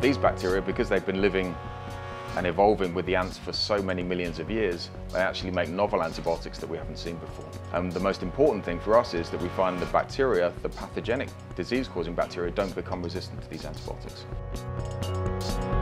these bacteria, because they've been living and evolving with the ants for so many millions of years, they actually make novel antibiotics that we haven't seen before. And the most important thing for us is that we find the bacteria, the pathogenic disease-causing bacteria, don't become resistant to these antibiotics.